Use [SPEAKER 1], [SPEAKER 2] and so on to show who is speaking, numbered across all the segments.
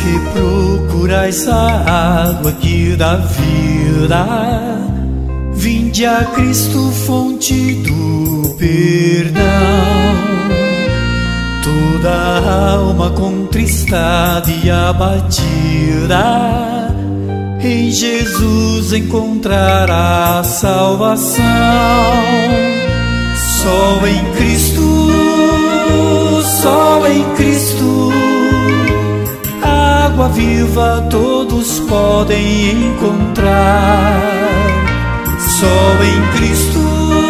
[SPEAKER 1] que procurais a água que dá vida, vinde a Cristo, fonte do perdão. Toda alma contristada e abatida, em Jesus encontrará salvação. Só em Cristo, só em Cristo, água viva todos podem encontrar. Só em Cristo,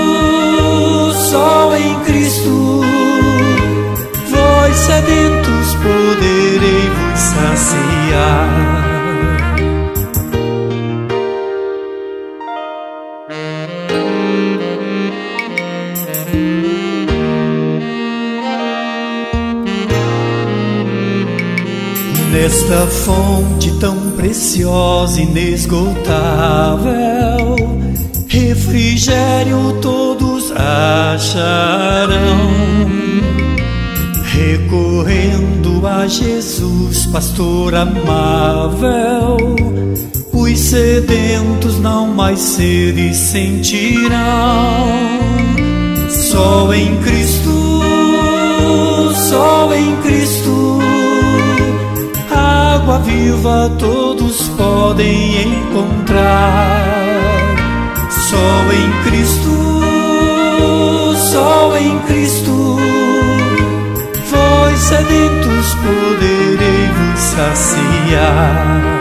[SPEAKER 1] só em Cristo, vós sedentos poderei vos saciar. Nesta fonte tão preciosa e inesgotável, refrigério todos acharão. Recorrendo a Jesus, pastor amável, os sedentos não mais sede sentirão. Só em Cristo, só em Cristo, água viva todos podem encontrar. Só em Cristo, só em Cristo, vós sedentos poderei vos saciar.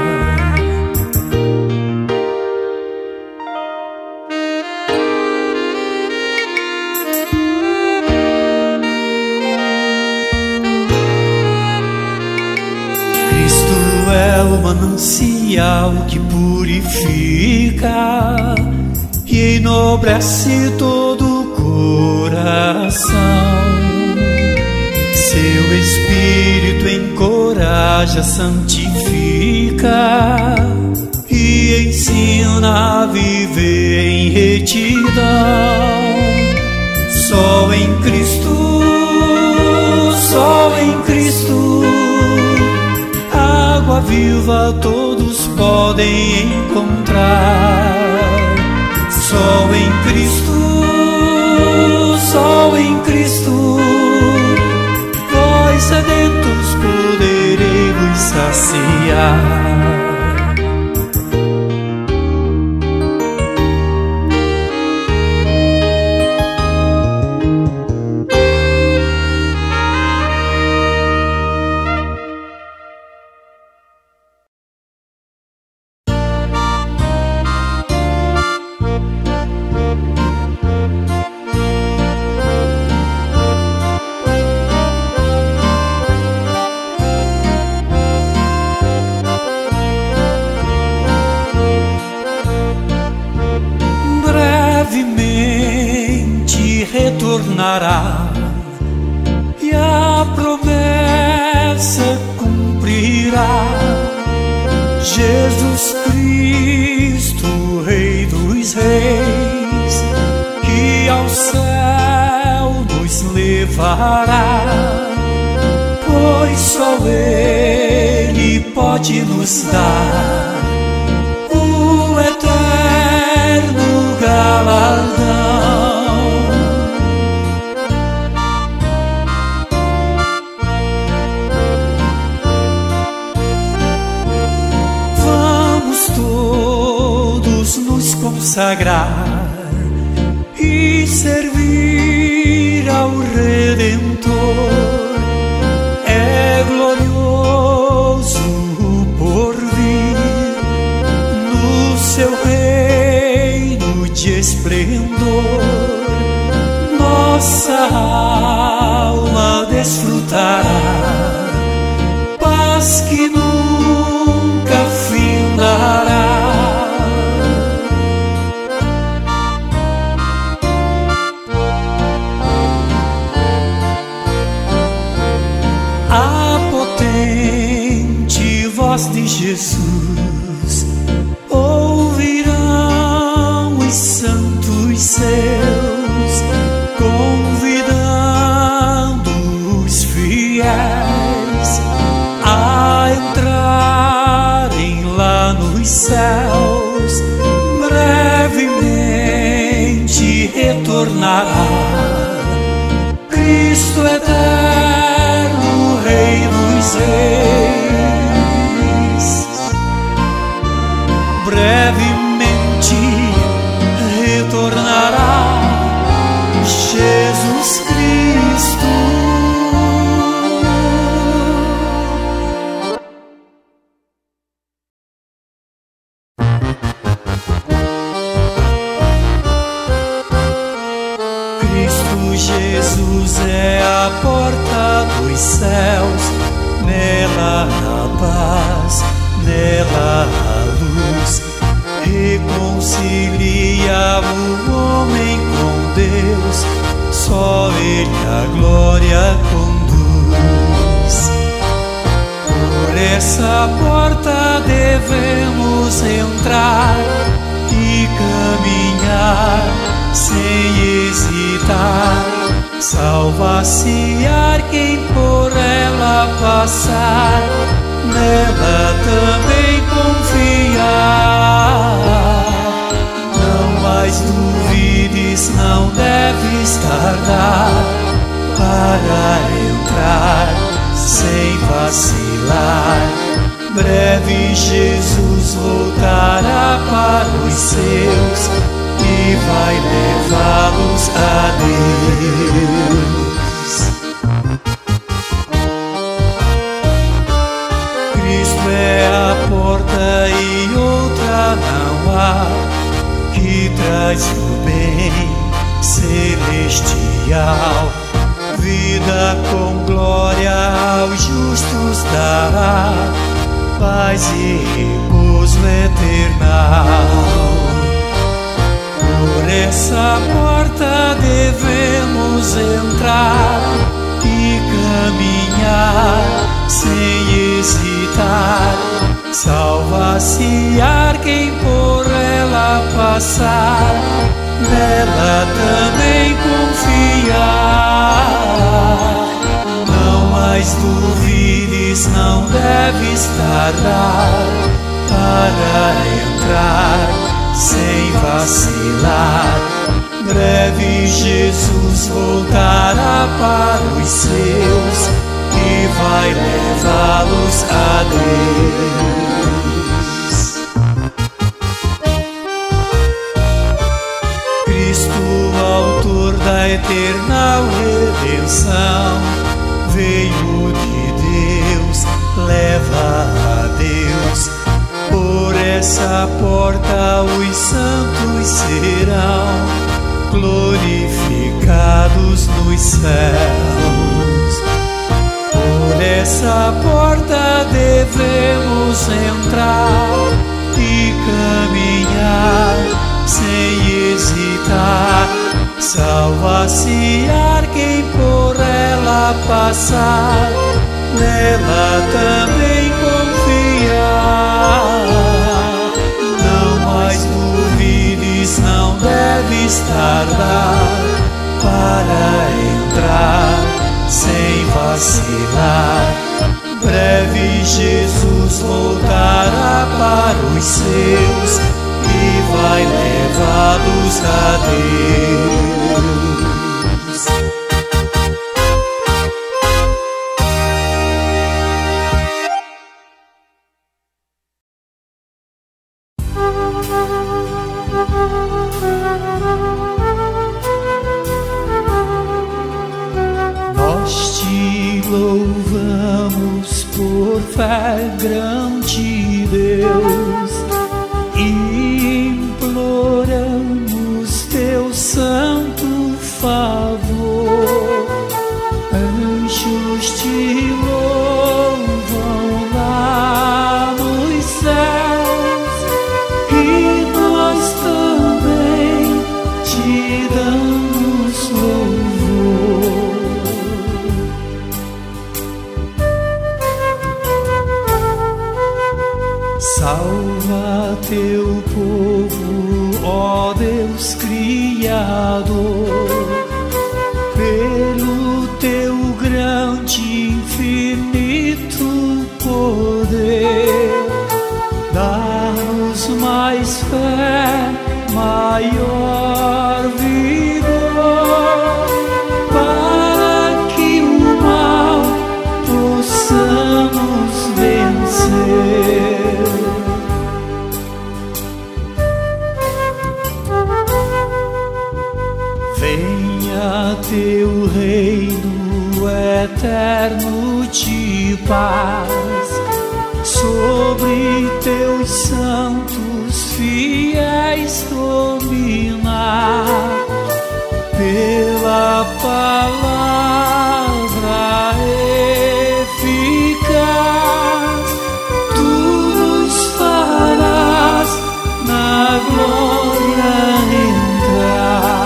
[SPEAKER 1] É o manancial que purifica e enobrece todo o coração. Seu Espírito encoraja, santifica e ensina a viver em retidão. Só em Cristo, só em Cristo, água viva todos podem encontrar. Só em Cristo, só em Cristo, vós sedentos poderei vos saciar. Retornará e a promessa cumprirá. Jesus Cristo, Rei dos Reis, que ao céu nos levará, pois só Ele pode nos dar o eterno galardão. Consagrar e servir ao Redentor. É glorioso o porvir no seu reino de esplendor. Nossa alma desfrutará paz que nunca findará. De Jesus ouvirão os santos seus, convidando os fiéis a entrar retornará. Cristo eterno, Rei dos reis, brevemente retornará. Jesus Cristo. Cristo Jesus é a porta dos céus, nela a paz, nela a luz, reconcilia o homem com Deus, só Ele a glória conduz. Por essa porta devemos entrar e caminhar sem hesitar, salvaciar quem por ela passar, nela também confiar. Não mais duvides, não deves tardar para entrar sem vacilar. Breve Jesus voltará para os seus e vai levá-los a Deus. Cristo é a porta e outra não há, que traz o bem celestial. Vida com glória aos justos dará, paz e repouso eternal. Por essa porta devemos entrar e caminhar sem hesitar, salvaciar quem por ela passar, nela também confiar. Não mais duvides, não deves tardar para entrar sem vacilar. Breve Jesus voltará para os seus e vai levá-los a Deus. Cristo, autor da eterna redenção, veio de Deus, leva a Deus. Por essa porta os santos serão glorificados nos céus. Por essa porta devemos entrar e caminhar sem hesitar, salvaciar quem por ela passar, nela também confiar. Não mais duvides, não deves tardar para entrar sem vacilar. Breve Jesus voltará para os seus e vai levá-los a Deus. Nós te louvamos por fé grande, Deus, e imploramos teu santo favor. Anjos te louvam lá nos céus e nós também te damos louvor. Salva teu povo, ó Deus Criador, pelo teu grande infinito poder. Dá-nos mais fé, maior vigor teu reino eterno de paz sobre teus santos fiéis dominar pela palavra eficaz. Tu nos farás na glória entrar.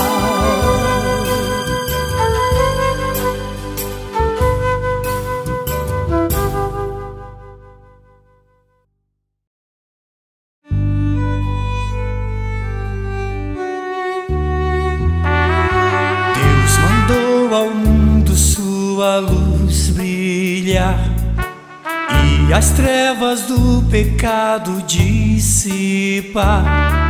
[SPEAKER 1] Ao mundo sua luz brilhar e as trevas do pecado dissipar,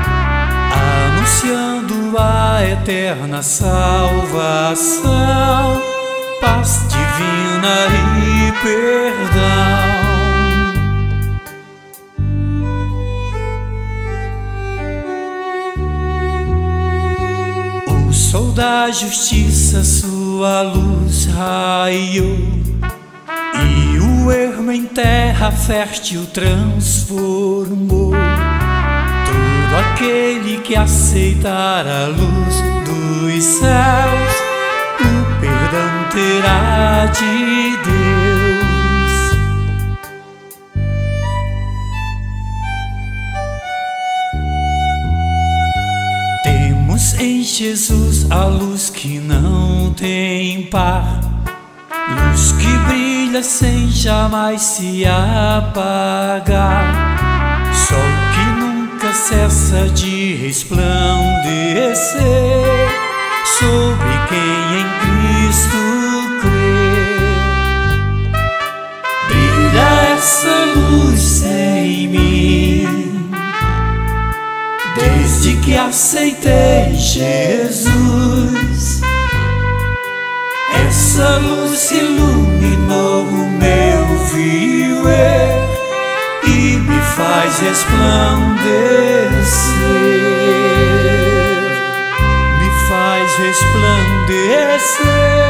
[SPEAKER 1] anunciando a eterna salvação, paz divina e perdão. O sol da justiça sua luz raiou e o ermo em terra fértil transformou. Todo aquele que aceitar a luz dos céus, o perdão terá de Deus. Temos em Jesus a luz que não tem par, luz que brilha sem jamais se apagar, sol que nunca cessa de resplandecer sobre quem em Cristo crê. Brilha essa luz em mim, desde que aceitei Jesus. Essa luz iluminou o meu viver e me faz resplandecer, me faz resplandecer.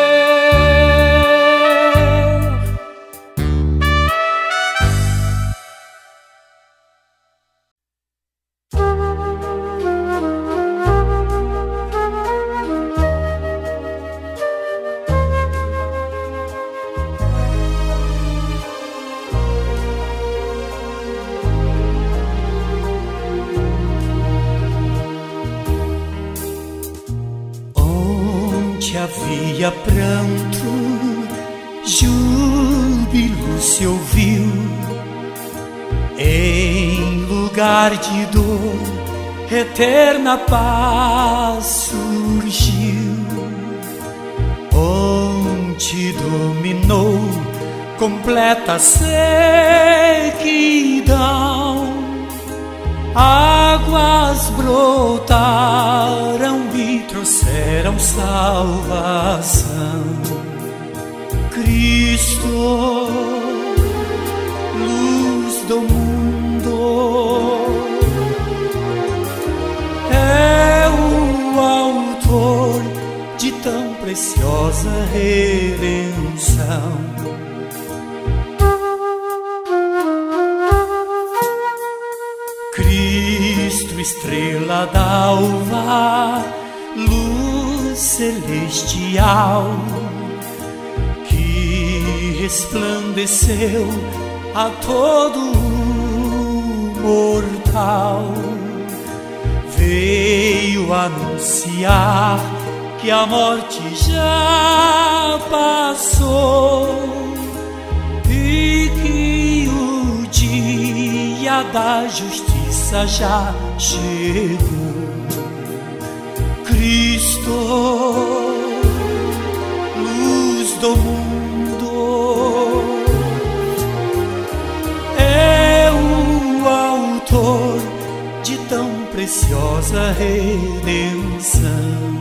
[SPEAKER 1] Havia pranto, júbilo se ouviu, em lugar de dor, eterna paz surgiu. Onde dominou completa sequidão, águas brotaram e trouxeram salvação. Cristo, luz do mundo, é o autor de tão preciosa redenção. Cristo, estrela d'alva, luz celestial, que resplandeceu a todo mortal, veio anunciar que a morte já passou e que o dia da justiça já chegou. Cristo, luz do mundo, é o autor de tão preciosa redenção.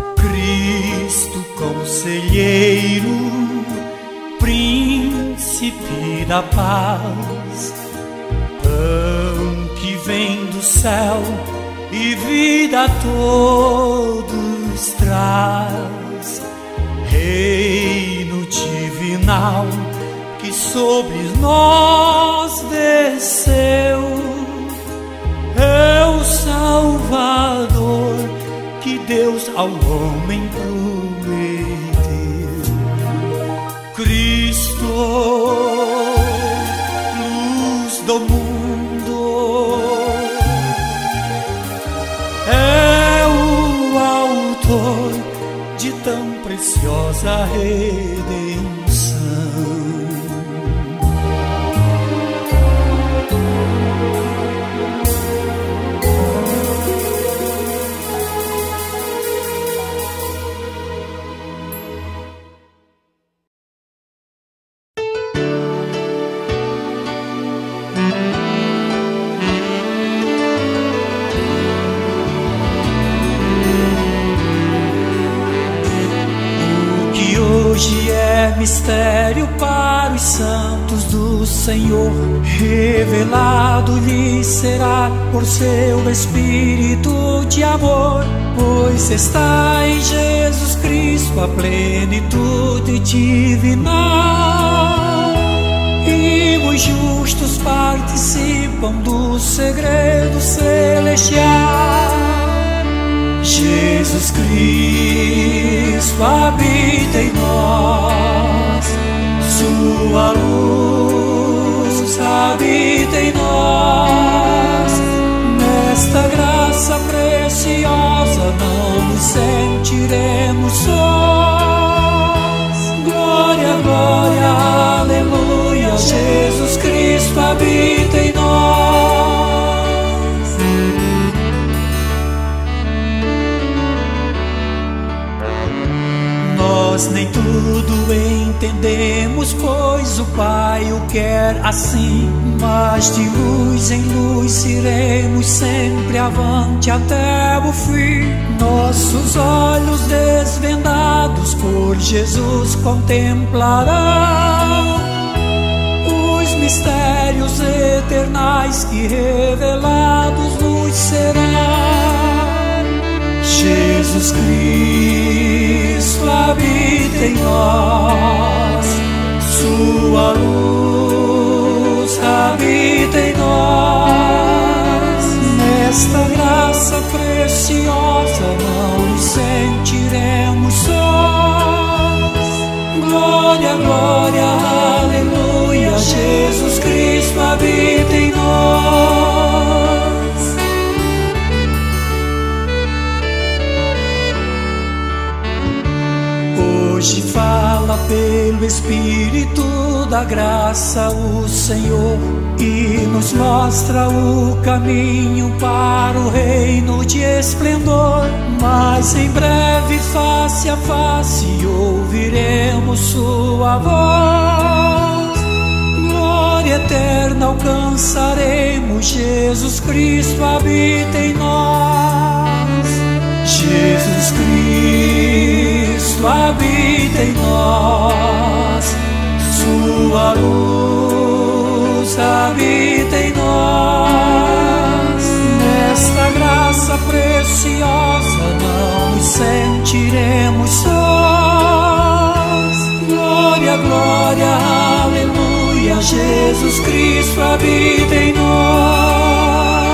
[SPEAKER 1] Cristo, conselheiro, príncipe príncipe da paz, pão que vem do céu e vida a todos traz, reino divinal que sobre nós desceu, é o Salvador que Deus ao homem prometeu. Cristo, luz do mundo, é o autor de tão preciosa redenção. Hoje é mistério para os santos do Senhor, revelado lhe será por seu Espírito de amor, pois está em Jesus Cristo a plenitude divina, e os justos participam do segredo celestial. Jesus Cristo habita em nós, sua luz habita em nós. Nesta graça preciosa não nos sentiremos sós. Glória, glória, aleluia, Jesus Cristo habita em nós. Nós nem tudo entendemos, pois o Pai o quer assim, mas de luz em luz iremos sempre avante até o fim. Nossos olhos desvendados por Jesus contemplarão os mistérios eternais que revelados nos serão. Jesus Cristo habita em nós, sua luz habita em nós. Nesta graça preciosa não nos sentiremos sós. Glória, glória, aleluia, Jesus Cristo habita em nós. Hoje fala pelo Espírito da graça o Senhor e nos mostra o caminho para o reino de esplendor. Mas em breve, face a face, ouviremos sua voz. Glória eterna alcançaremos, Jesus Cristo habita em nós. Jesus Cristo habita em nós, sua luz habita em nós. Nesta graça preciosa não nos sentiremos sós. Glória, glória, aleluia, Jesus Cristo habita em nós.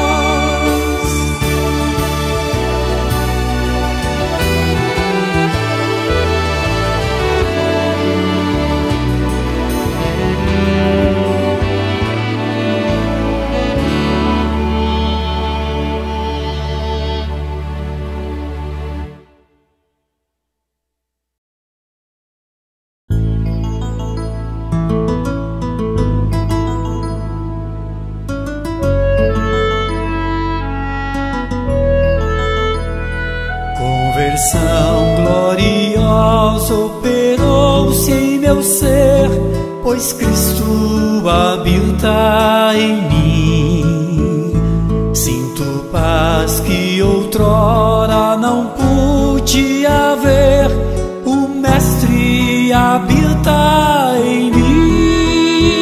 [SPEAKER 1] Gloriosa operou-se em meu ser, pois Cristo habita em mim. Sinto paz que outrora não pude haver, o Mestre habita em mim.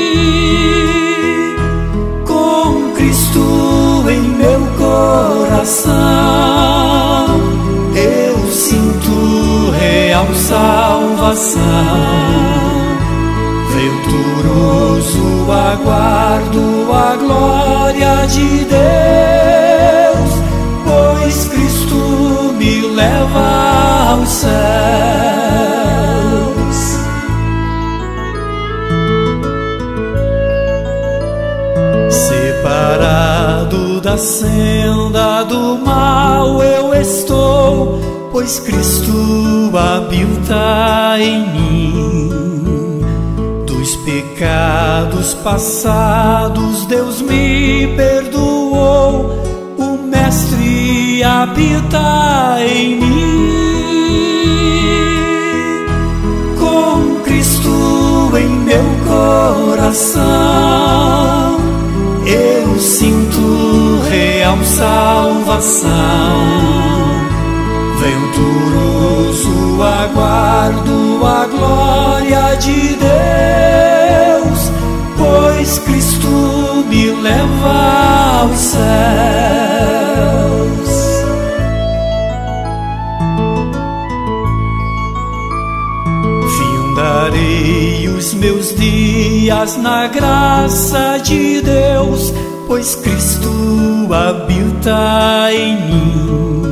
[SPEAKER 1] coração, eu sinto real salvação. Venturoso aguardo a glória de Deus, pois Cristo me leva aos céus. Separado da senda do mal eu estou, pois Cristo habita em mim. Dos pecados passados Deus me perdoou, o Mestre habita em mim. Com Cristo em meu coração, eu sinto real salvação. Venturoso aguardo a glória de Deus, pois Cristo me leva aos céus. Findarei os meus dias na graça de Deus, pois Cristo habita em mim.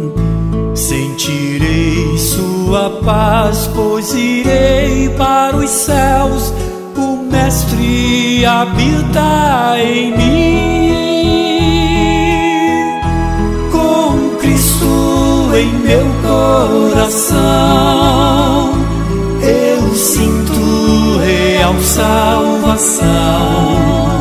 [SPEAKER 1] Sentirei sua paz, pois irei para os céus, o Mestre habita em mim. Com Cristo em meu coração, eu sinto real salvação.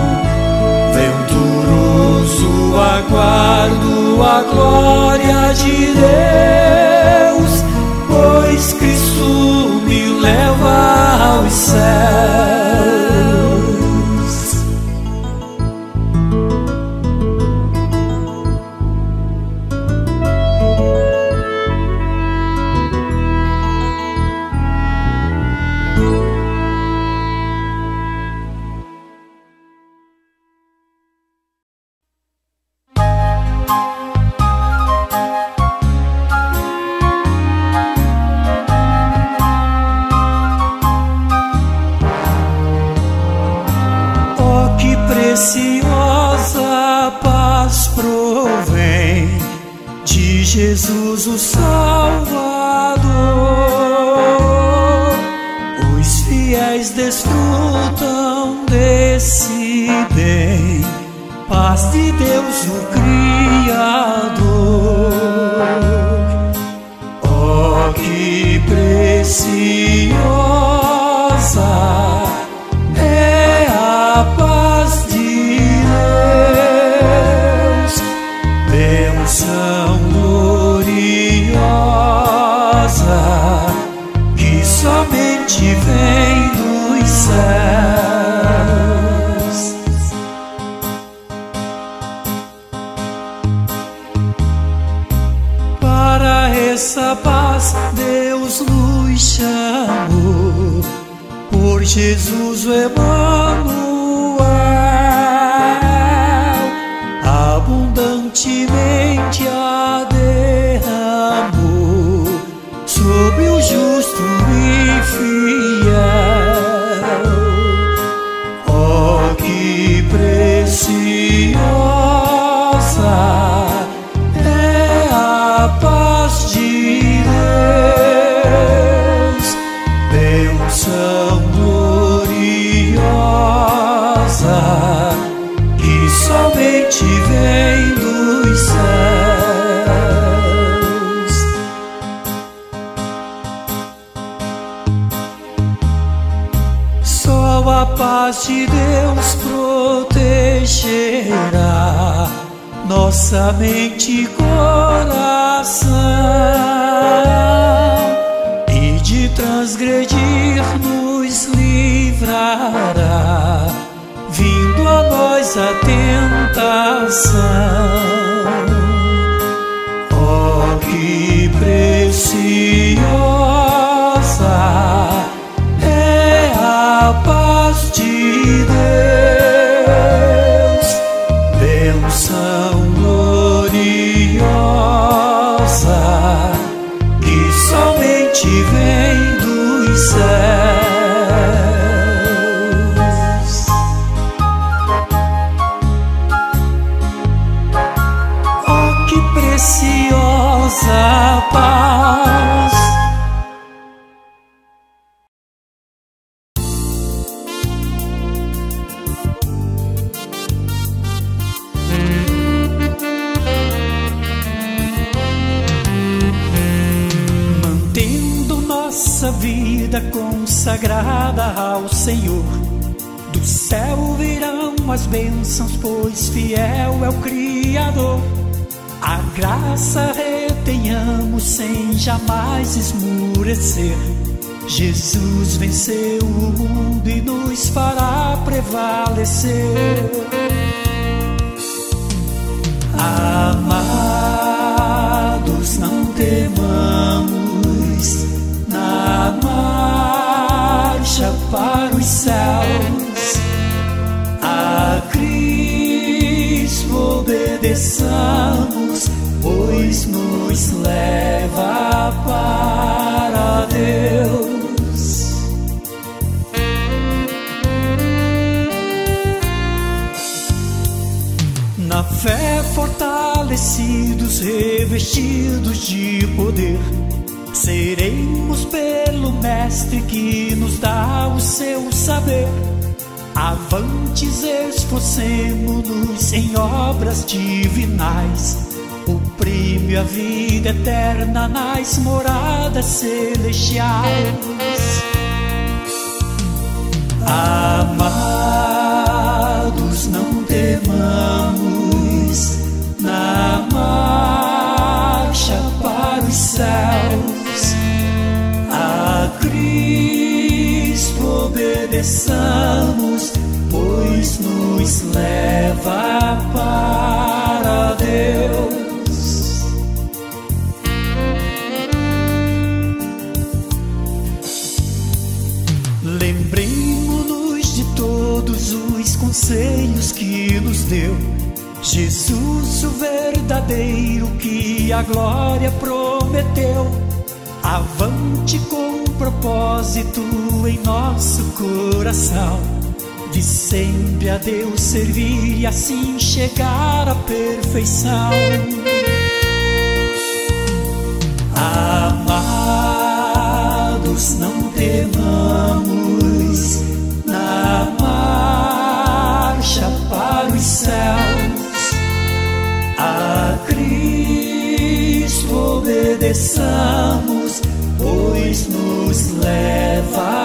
[SPEAKER 1] Venturoso aguardo a glória de Deus, pois Cristo me leva aos céus. Preciosa paz provém de Jesus o Salvador. Os fiéis desfrutam desse bem, paz de Deus o Criador. Oh, que preciosa é a paz de Deus, bênção gloriosa que somente vem dos céus. Para essa paz Deus nos chamou, por Jesus o Emanuel, abundantemente a derramou sobre o justo e fiel. Oh, que preciosa é a paz de Deus, bênção gloriosa que somente vem dos céus. Só a paz de Deus protegerá nossa mente e coração, e de transgredir nos livrará, vindo a nós a tentação. Oh, que preciosa é a paz de Deus, bênção gloriosa vida consagrada ao Senhor. Do céu virão as bênçãos, pois fiel é o Criador. A graça retenhamos sem jamais esmurecer. Jesus venceu o mundo e nos fará prevalecer. Amados, não temamos na marcha para os céus. A Cristo obedeçamos, pois nos leva para Deus. Na fé fortalecidos, revestidos de poder, seremos pelo Mestre que nos dá o seu saber. Avantes, esforcemo-nos em obras divinais. O prêmio é a vida eterna nas moradas celestiais. Amados, não temamos na marcha para os céus. A Cristo obedeçamos, pois nos leva para Deus. Lembremos-nos de todos os conselhos que nos deu Jesus, o verdadeiro, que a glória prometeu. Avante com propósito em nosso coração, de sempre a Deus servir e assim chegar à perfeição. Amados, não temamos na marcha para os céus. A Cristo obedeçamos, pois nos leva